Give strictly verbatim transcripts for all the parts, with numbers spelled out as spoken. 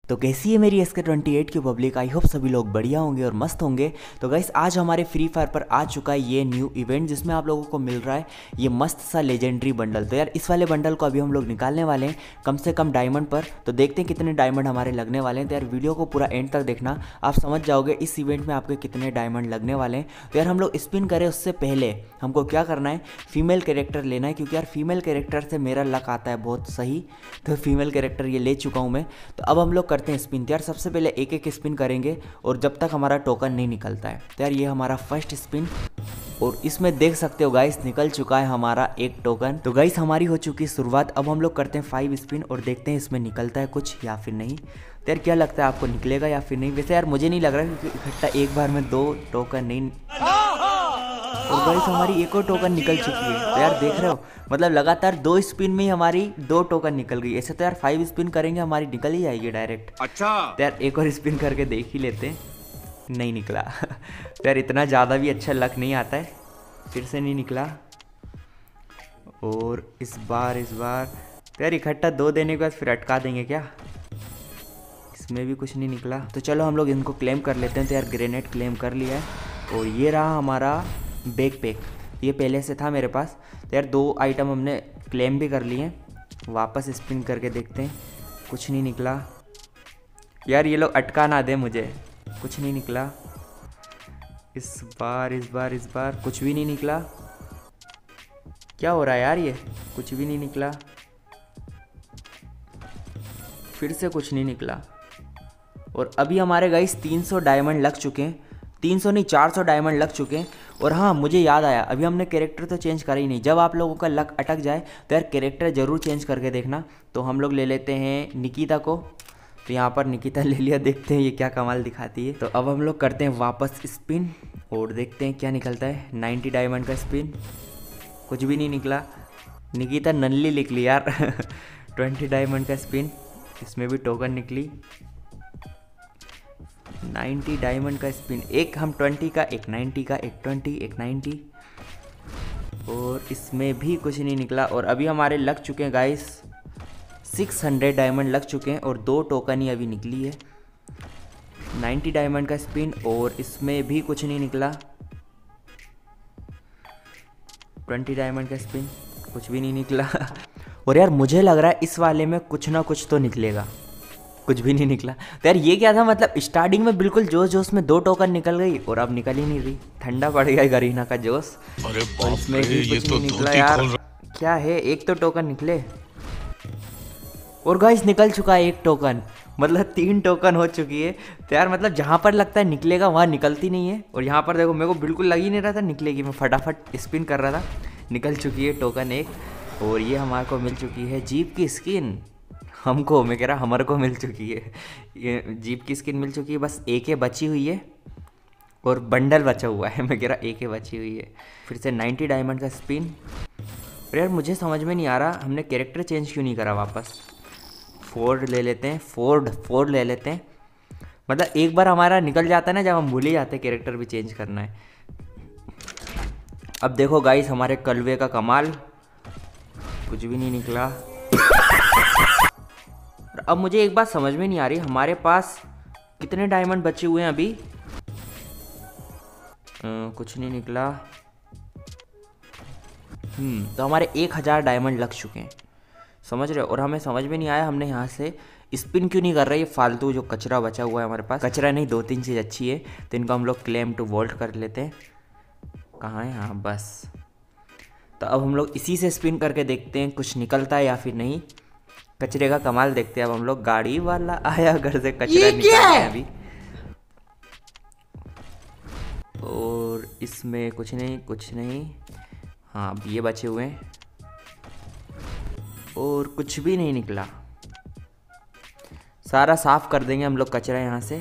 तो कैसी है मेरी एस के ट्वेंटी एट की पब्लिक। आई होप सभी लोग बढ़िया होंगे और मस्त होंगे। तो गाइस आज हमारे फ्री फायर पर आ चुका है ये न्यू इवेंट जिसमें आप लोगों को मिल रहा है ये मस्त सा लेजेंडरी बंडल। तो यार इस वाले बंडल को अभी हम लोग निकालने वाले हैं कम से कम डायमंड पर। तो देखते हैं कितने डायमंड हमारे लगने वाले हैं। तो यार वीडियो को पूरा एंड तक देखना, आप समझ जाओगे इस इवेंट में आपके कितने डायमंड लगने वाले हैं। तो यार हम लोग स्पिन करें उससे पहले हमको क्या करना है, फीमेल कैरेक्टर लेना है, क्योंकि यार फीमेल कैरेक्टर से मेरा लक आता है बहुत सही। तो फीमेल कैरेक्टर ये ले चुका हूँ मैं। तो अब हम लोग करते हैं स्पिन। तो यार सबसे पहले एक एक स्पिन करेंगे और जब तक हमारा टोकन नहीं निकलता है। तो यार ये हमारा फर्स्ट स्पिन और इसमें देख सकते हो गाइस निकल चुका है हमारा एक टोकन। तो गाइस हमारी हो चुकी है शुरुआत। अब हम लोग करते हैं फाइव स्पिन और देखते हैं इसमें निकलता है कुछ या फिर नहीं। तो यार क्या लगता है आपको, निकलेगा या फिर नहीं? वैसे यार मुझे नहीं लग रहा क्योंकि इकट्ठा एक बार में दो टोकन नहीं। और गाइस हमारी एक और टोकन निकल चुकी है। तो यार देख रहे हो, मतलब लगातार दो स्पिन में ही हमारी दो टोकन निकल गई। ऐसे तो यार फाइव स्पिन करेंगे हमारी निकल ही जाएगी डायरेक्ट। अच्छा तो यार एक और स्पिन करके देख ही लेते हैं, नहीं निकला। तो यार इतना ज़्यादा भी अच्छा लक नहीं आता है, फिर से नहीं निकला। और इस बार इस बार तो यार इकट्ठा दो देने के बाद फिर अटका देंगे क्या? इसमें भी कुछ नहीं निकला। तो चलो हम लोग इनको क्लेम कर लेते हैं। तो यार ग्रेनेड क्लेम कर लिया है और ये रहा हमारा बैक पैक, ये पहले से था मेरे पास। तो यार दो आइटम हमने क्लेम भी कर लिए हैं। वापस स्पिन करके देखते हैं, कुछ नहीं निकला। यार ये लोग अटका ना दे मुझे, कुछ नहीं निकला। इस बार इस बार इस बार कुछ भी नहीं निकला। क्या हो रहा है यार, ये कुछ भी नहीं निकला। फिर से कुछ नहीं निकला। और अभी हमारे गाइस तीन सौ डायमंड लग चुके हैं, तीन सौ नहीं चार सौ डायमंड लग चुके हैं। और हाँ मुझे याद आया, अभी हमने कैरेक्टर तो चेंज करा ही नहीं। जब आप लोगों का लक अटक जाए तो यार कैरेक्टर ज़रूर चेंज करके देखना। तो हम लोग ले लेते हैं निकिता को। तो यहाँ पर निकिता ले लिया, देखते हैं ये क्या कमाल दिखाती है। तो अब हम लोग करते हैं वापस स्पिन और देखते हैं क्या निकलता है। नाइन्टी डायमंड का स्पिन, कुछ भी नहीं निकला। निकिता नल्ली लिख ली यार। ट्वेंटी डायमंड का स्पिन, इसमें भी टोकन निकली। नाइन्टी डायमंड का स्पिन, एक हम ट्वेंटी का, एक नाइन्टी का, एक ट्वेंटी, एक नाइन्टी, और इसमें भी कुछ नहीं निकला। और अभी हमारे लग चुके हैं गाइस सिक्स हंड्रेड डायमंड लग चुके हैं और दो टोकन ही अभी निकली है। नाइन्टी डायमंड का स्पिन और इसमें भी कुछ नहीं निकला। ट्वेंटी डायमंड का स्पिन, कुछ भी नहीं निकला। और यार मुझे लग रहा है इस वाले में कुछ ना कुछ तो निकलेगा, कुछ भी नहीं निकला। तो यार ये क्या था, मतलब स्टार्टिंग में बिल्कुल जोश जोश में दो टोकन निकल गई और अब निकल ही नहीं रही। ठंडा पड़ गया गरीना का जोश। अरे और इसमें भी ये कुछ तो नहीं निकला यार। क्या है, एक तो टोकन निकले और गाइस निकल चुका है एक टोकन, मतलब तीन टोकन हो चुकी है। तो यार मतलब जहाँ पर लगता है निकलेगा वहाँ निकलती नहीं है। और यहाँ पर देखो मेरे को बिल्कुल लग ही नहीं रहा था निकलेगी, मैं फटाफट स्पिन कर रहा था। निकल चुकी है टोकन एक। और ये हमारे को मिल चुकी है जीप की स्किन। हमको, मैं कह रहा हमारे को मिल चुकी है ये जीप की स्किन मिल चुकी है। बस एक ही बची हुई है और बंडल बचा हुआ है। मैं कह रहा एक ही बची हुई है। फिर से नाइन्टी डायमंड का स्पिन। और यार मुझे समझ में नहीं आ रहा हमने कैरेक्टर चेंज क्यों नहीं करा वापस। फोर्ड ले लेते हैं, फोर्ड फोर्ड ले लेते हैं। मतलब एक बार हमारा निकल जाता है ना, जब हम भूल ही जाते हैं कैरेक्टर भी चेंज करना है। अब देखो गाइस हमारे कलवे का कमाल, कुछ भी नहीं निकला। अब मुझे एक बात समझ में नहीं आ रही, हमारे पास कितने डायमंड बचे हुए हैं अभी? आ, कुछ नहीं निकला। हम्म तो हमारे एक हज़ार डायमंड लग चुके हैं, समझ रहे हो। और हमें समझ में नहीं आया हमने यहाँ से स्पिन क्यों नहीं कर रहा। ये फालतू जो कचरा बचा हुआ है हमारे पास, कचरा नहीं दो तीन चीज़ अच्छी है, तो इनको हम लोग क्लेम टू वोल्ट कर लेते हैं। कहाँ है? हाँ बस। तो अब हम लोग इसी से स्पिन करके देखते हैं कुछ निकलता है या फिर नहीं। कचरे का कमाल देखते हैं अब हम लोग। गाड़ी वाला आया घर से कचरा निकालते हैं अभी। और इसमें कुछ नहीं, कुछ नहीं। हाँ अब ये बचे हुए हैं और कुछ भी नहीं निकला। सारा साफ कर देंगे हम लोग कचरा यहाँ से।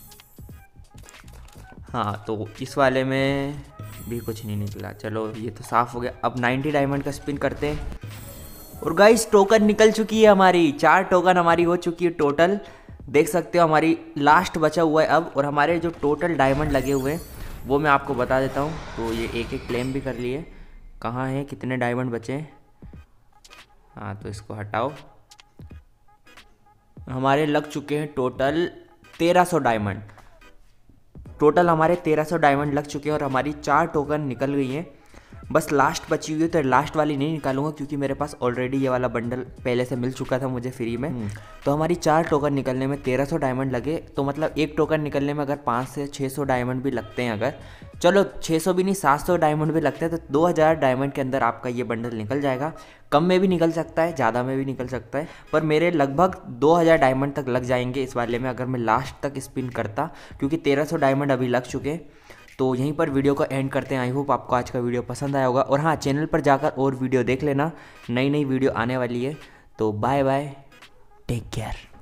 हाँ तो इस वाले में भी कुछ नहीं निकला। चलो ये तो साफ हो गया। अब नाइन्टी डायमंड का स्पिन करते हैं। और गाइस टोकन निकल चुकी है हमारी, चार टोकन हमारी हो चुकी है टोटल। देख सकते हो हमारी लास्ट बचा हुआ है अब। और हमारे जो टोटल डायमंड लगे हुए हैं वो मैं आपको बता देता हूँ। तो ये एक एक क्लेम भी कर लिए। कहाँ है, कितने डायमंड बचे हैं? हाँ तो इसको हटाओ। हमारे लग चुके हैं टोटल तेरह सौ डायमंड। टोटल हमारे तेरह सौ डायमंड लग चुके हैं और हमारी चार टोकन निकल गई हैं। बस लास्ट बची हुई है, तो लास्ट वाली नहीं निकालूंगा क्योंकि मेरे पास ऑलरेडी ये वाला बंडल पहले से मिल चुका था मुझे फ्री में। तो हमारी चार टोकन निकलने में तेरह सौ डायमंड लगे, तो मतलब एक टोकन निकलने में अगर पाँच से छः सौ डायमंड भी लगते हैं, अगर चलो छः सौ भी नहीं सात सौ डायमंड भी लगते हैं, तो दो हज़ार डायमंड के अंदर आपका ये बंडल निकल जाएगा। कम में भी निकल सकता है, ज़्यादा में भी निकल सकता है, पर मेरे लगभग दो हज़ार डायमंड तक लग जाएंगे इस वाले में अगर मैं लास्ट तक स्पिन करता, क्योंकि तेरह सौ डायमंड अभी लग चुके हैं। तो यहीं पर वीडियो को एंड करते हैं। आई होप आपको आज का वीडियो पसंद आया होगा, और हाँ, चैनल पर जाकर और वीडियो देख लेना, नई नई वीडियो आने वाली है। तो बाय बाय, टेक केयर।